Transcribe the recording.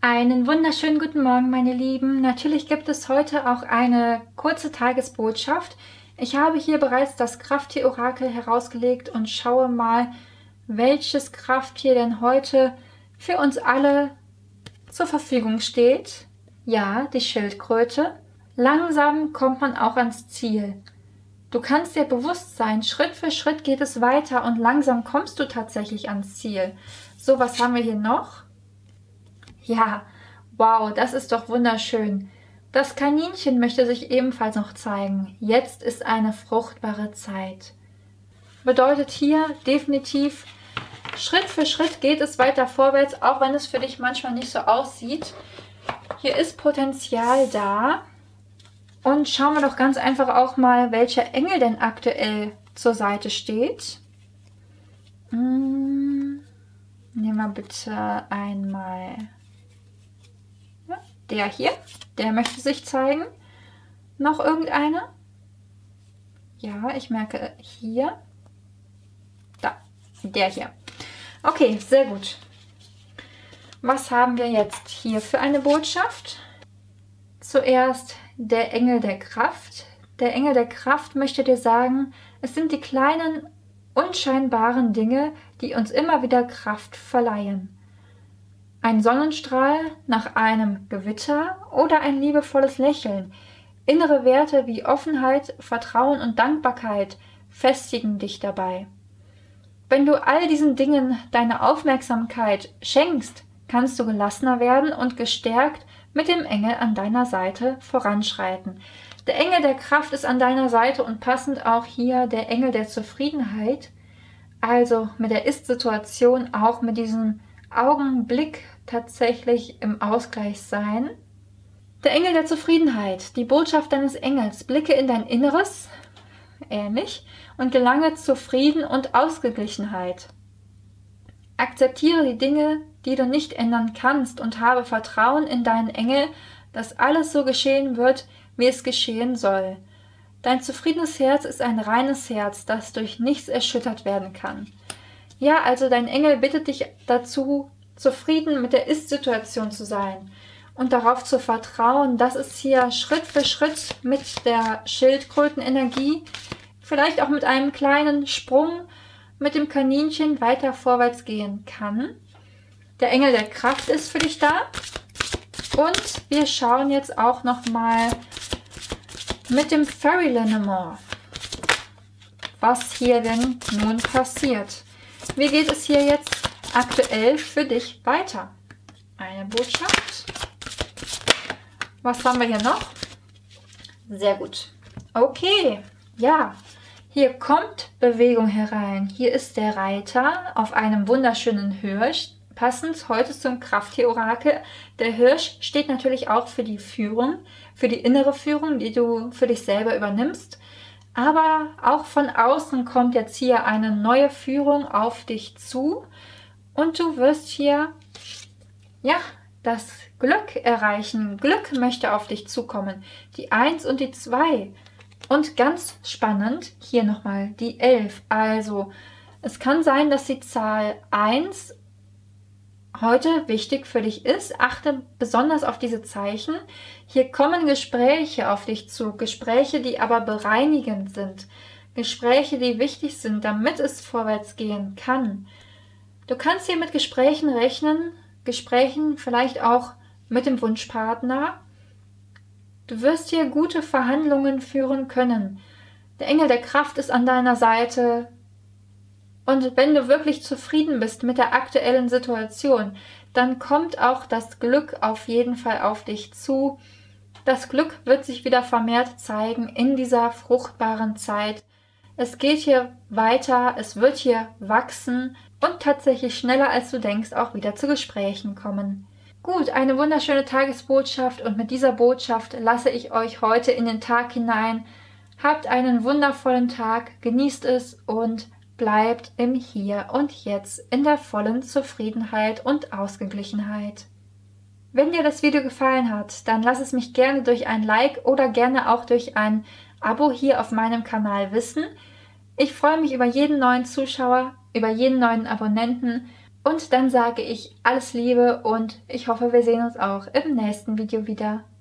Einen wunderschönen guten Morgen, meine Lieben. Natürlich gibt es heute auch eine kurze Tagesbotschaft. Ich habe hier bereits das Krafttier-Orakel herausgelegt und schaue mal, welches Krafttier denn heute für uns alle zur Verfügung steht. Ja, die Schildkröte. Langsam kommt man auch ans Ziel. Du kannst dir bewusst sein, Schritt für Schritt geht es weiter und langsam kommst du tatsächlich ans Ziel. So, was haben wir hier noch? Ja, wow, das ist doch wunderschön. Das Kaninchen möchte sich ebenfalls noch zeigen. Jetzt ist eine fruchtbare Zeit. Bedeutet hier definitiv, Schritt für Schritt geht es weiter vorwärts, auch wenn es für dich manchmal nicht so aussieht. Hier ist Potenzial da. Und schauen wir doch ganz einfach auch mal, welcher Engel denn aktuell zur Seite steht. Nehmen wir bitte einmal... Der hier, der möchte sich zeigen. Noch irgendeiner? Ja, ich merke hier. Da, der hier. Okay, sehr gut. Was haben wir jetzt hier für eine Botschaft? Zuerst der Engel der Kraft. Der Engel der Kraft möchte dir sagen, es sind die kleinen, unscheinbaren Dinge, die uns immer wieder Kraft verleihen. Ein Sonnenstrahl nach einem Gewitter oder ein liebevolles Lächeln. Innere Werte wie Offenheit, Vertrauen und Dankbarkeit festigen dich dabei. Wenn du all diesen Dingen deine Aufmerksamkeit schenkst, kannst du gelassener werden und gestärkt mit dem Engel an deiner Seite voranschreiten. Der Engel der Kraft ist an deiner Seite und passend auch hier der Engel der Zufriedenheit. Also mit der Ist-Situation, auch mit diesem Augenblick tatsächlich im Ausgleich sein. Der Engel der Zufriedenheit, die Botschaft deines Engels, blicke in dein Inneres, ähnlich, und gelange zu Frieden und Ausgeglichenheit. Akzeptiere die Dinge, die du nicht ändern kannst und habe Vertrauen in deinen Engel, dass alles so geschehen wird, wie es geschehen soll. Dein zufriedenes Herz ist ein reines Herz, das durch nichts erschüttert werden kann. Ja, also dein Engel bittet dich dazu, zufrieden mit der Ist-Situation zu sein und darauf zu vertrauen, dass es hier Schritt für Schritt mit der Schildkrötenenergie, vielleicht auch mit einem kleinen Sprung mit dem Kaninchen weiter vorwärts gehen kann. Der Engel der Kraft ist für dich da und wir schauen jetzt auch nochmal mit dem Fairy-Lenormand, was hier denn nun passiert. Wie geht es hier jetzt aktuell für dich weiter? Eine Botschaft. Was haben wir hier noch? Sehr gut. Okay, ja. Hier kommt Bewegung herein. Hier ist der Reiter auf einem wunderschönen Hirsch. Passend heute zum Krafttier-Orakel. Der Hirsch steht natürlich auch für die Führung, für die innere Führung, die du für dich selber übernimmst. Aber auch von außen kommt jetzt hier eine neue Führung auf dich zu und du wirst hier, ja, das Glück erreichen. Glück möchte auf dich zukommen. Die 1 und die 2. Und ganz spannend, hier nochmal die 11. Also, es kann sein, dass die Zahl 1 heute wichtig für dich ist. Achte besonders auf diese Zeichen. Hier kommen Gespräche auf dich zu, Gespräche, die aber bereinigend sind, Gespräche, die wichtig sind, damit es vorwärts gehen kann. Du kannst hier mit Gesprächen rechnen, Gesprächen vielleicht auch mit dem Wunschpartner. Du wirst hier gute Verhandlungen führen können. Der Engel der Kraft ist an deiner Seite. Und wenn du wirklich zufrieden bist mit der aktuellen Situation, dann kommt auch das Glück auf jeden Fall auf dich zu. Das Glück wird sich wieder vermehrt zeigen in dieser fruchtbaren Zeit. Es geht hier weiter, es wird hier wachsen und tatsächlich schneller als du denkst auch wieder zu Gesprächen kommen. Gut, eine wunderschöne Tagesbotschaft und mit dieser Botschaft lasse ich euch heute in den Tag hinein. Habt einen wundervollen Tag, genießt es und bleibt im Hier und Jetzt in der vollen Zufriedenheit und Ausgeglichenheit. Wenn dir das Video gefallen hat, dann lass es mich gerne durch ein Like oder gerne auch durch ein Abo hier auf meinem Kanal wissen. Ich freue mich über jeden neuen Zuschauer, über jeden neuen Abonnenten Und dann sage ich alles Liebe und ich hoffe, wir sehen uns auch im nächsten Video wieder.